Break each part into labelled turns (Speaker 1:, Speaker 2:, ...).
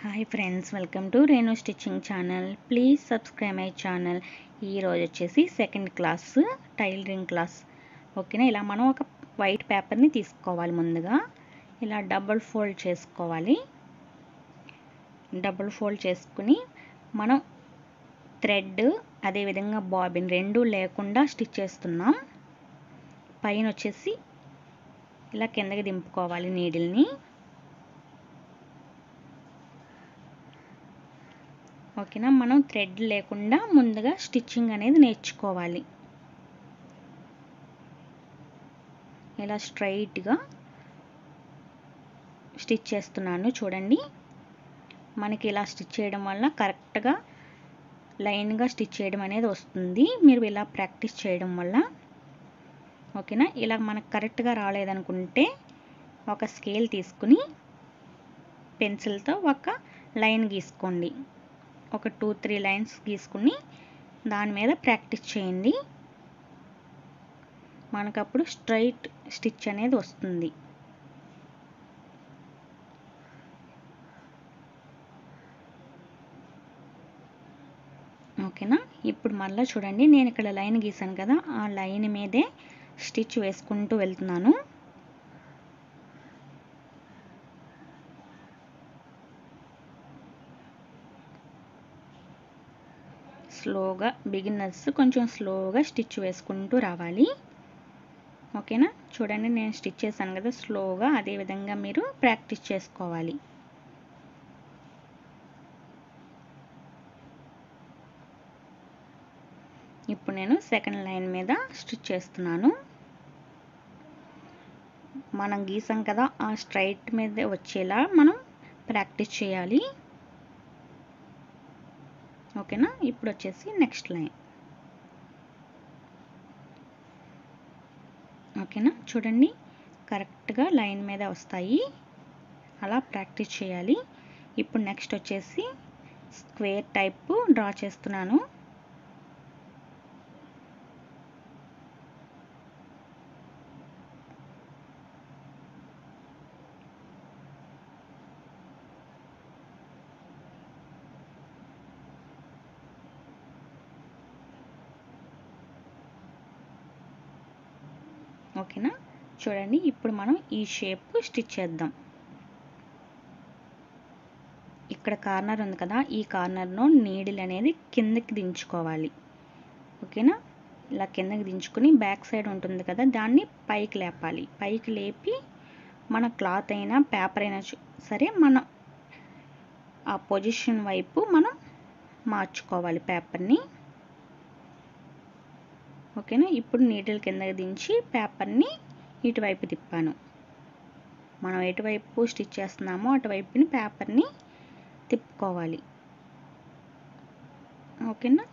Speaker 1: Hi friends, welcome to Renu Stitching channel. Please subscribe my channel. ఈరోజు వచ్చేసి second class tailoring class. ఓకేనా, ఇలా మనం ఒక వైట్ పేపర్ని తీసుకోవాలి. ముందుగా ఇలా డబుల్ ఫోల్డ్ చేసుకోవాలి. డబుల్ ఫోల్డ్ చేసుకుని మనం థ్రెడ్ అదేవిధంగా బాబిన్ రెండు లేకుండా స్టిచ్ చేస్తున్నాం. పైన వచ్చేసి ఇలా కిందకి దింపుకోవాలి నీడిల్ని. ఓకేనా, మనం థ్రెడ్ లేకుండా ముందుగా స్టిచ్చింగ్ అనేది నేర్చుకోవాలి. ఇలా స్ట్రైట్గా స్టిచ్ చేస్తున్నాను చూడండి. మనకి ఇలా స్టిచ్ చేయడం వల్ల కరెక్ట్గా లైన్గా స్టిచ్ చేయడం అనేది వస్తుంది, మీరు ఇలా ప్రాక్టీస్ చేయడం వల్ల. ఓకేనా, ఇలా మనకు కరెక్ట్గా రాలేదనుకుంటే ఒక స్కేల్ తీసుకుని పెన్సిల్తో ఒక లైన్ గీసుకోండి. ఒక 2-3 లైన్స్ గీసుకుని దాని మీద ప్రాక్టీస్ చేయండి. మనకప్పుడు స్ట్రైట్ స్టిచ్ అనేది వస్తుంది. ఓకేనా, ఇప్పుడు మళ్ళీ చూడండి, నేను ఇక్కడ లైన్ గీసాను కదా, ఆ లైన్ మీదే స్టిచ్ వేసుకుంటూ వెళ్తున్నాను. స్లోగా, బిగినర్స్ కొంచెం స్లోగా స్టిచ్ వేసుకుంటూ రావాలి. ఓకేనా, చూడండి నేను స్టిచ్ చేశాను కదా స్లోగా, అదే విధంగా మీరు ప్రాక్టీస్ చేసుకోవాలి. ఇప్పుడు నేను సెకండ్ లైన్ మీద స్టిచ్ చేస్తున్నాను. మనం గీసాం కదా, ఆ స్ట్రైట్ మీద వచ్చేలా మనం ప్రాక్టీస్ చేయాలి. ఓకేనా, ఇప్పుడు వచ్చేసి నెక్స్ట్ లైన్. ఓకేనా, చూడండి కరెక్ట్గా లైన్ మీద వస్తాయి, అలా ప్రాక్టీస్ చేయాలి. ఇప్పుడు నెక్స్ట్ వచ్చేసి స్క్వేర్ టైప్ డ్రా చేస్తున్నాను. ఓకేనా, చూడండి ఇప్పుడు మనం ఈ షేప్ స్టిచ్ చేద్దాం. ఇక్కడ కార్నర్ ఉంది కదా, ఈ కార్నర్లో నీడిల్ అనేది కిందకి దించుకోవాలి. ఓకేనా, ఇలా కిందకి దించుకుని బ్యాక్ సైడ్ ఉంటుంది కదా, దాన్ని పైకి లేపాలి. పైకి లేపి మన క్లాత్ అయినా పేపర్ అయినా సరే, మనం ఆ పొజిషన్ వైపు మనం మార్చుకోవాలి పేపర్ని. ఓకేనా, ఇప్పుడు నీడిల్ కిందకి దించి పేపర్ని ఇటువైపు తిప్పాను. మనం ఎటువైపు స్టిచ్ చేస్తున్నామో అటువైపుని పేపర్ని తిప్పుకోవాలి. ఓకేనా,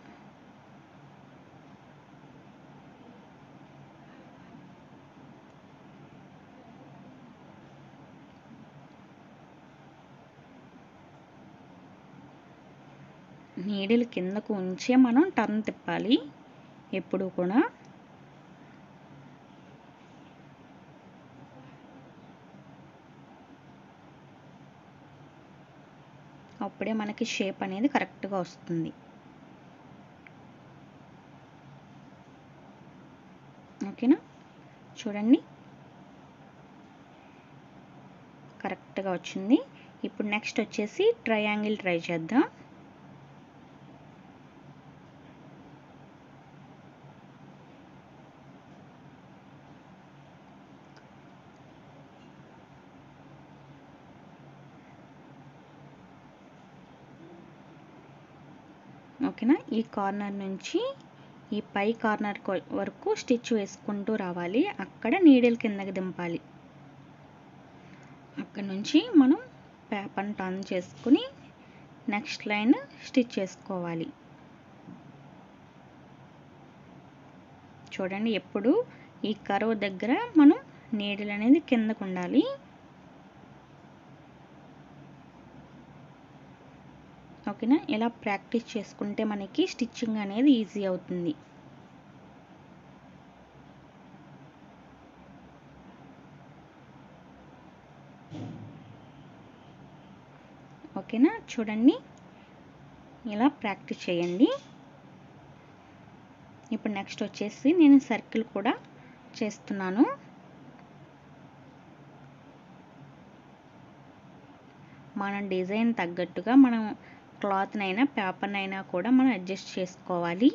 Speaker 1: నీడిల్ కిందకు ఉంచే మనం టర్న్ తిప్పాలి ఎప్పుడు కూడా. అప్పుడే మనకి షేప్ అనేది కరెక్ట్గా వస్తుంది. ఓకేనా, చూడండి కరెక్ట్గా వచ్చింది. ఇప్పుడు నెక్స్ట్ వచ్చేసి ట్రయాంగిల్ ట్రై చేద్దాం. ఓకేనా, ఈ కార్నర్ నుంచి ఈ పై కార్నర్ వరకు స్టిచ్ వేసుకుంటూ రావాలి. అక్కడ నీడిల్ కిందకి దింపాలి. అక్కడ నుంచి మనం పేపర్ని టర్న్ చేసుకుని నెక్స్ట్ లైన్ స్టిచ్ చేసుకోవాలి. చూడండి, ఎప్పుడు ఈ కర్వ్ దగ్గర మనం నీడిల్ అనేది కిందకు ఉండాలి. ఓకేనా, ఇలా ప్రాక్టీస్ చేసుకుంటే మనకి స్టిచ్చింగ్ అనేది ఈజీ అవుతుంది. ఓకేనా, చూడండి ఇలా ప్రాక్టీస్ చేయండి. ఇప్పుడు నెక్స్ట్ వచ్చేసి నేను సర్కిల్ కూడా చేస్తున్నాను. మన డిజైన్ తగ్గట్టుగా మనం క్లాత్నైనా పేపర్నైనా కూడా మనం అడ్జస్ట్ చేసుకోవాలి.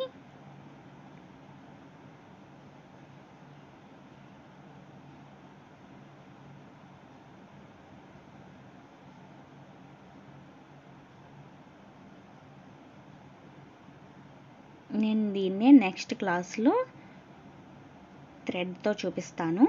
Speaker 1: నేను దీన్నే నెక్స్ట్ క్లాస్లో థ్రెడ్తో చూపిస్తాను.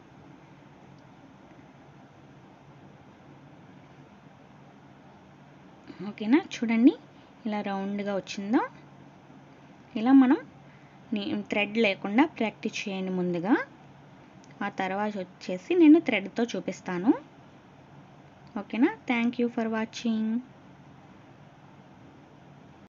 Speaker 1: ఓకేనా, చూడండి ఇలా రౌండ్గా వచ్చిందో. ఇలా మనం థ్రెడ్ లేకుండా ప్రాక్టీస్ చేయండి ముందుగా, ఆ తర్వాత వచ్చేసి నేను థ్రెడ్తో చూపిస్తాను. ఓకేనా, థ్యాంక్ యూ ఫర్ వాచింగ్.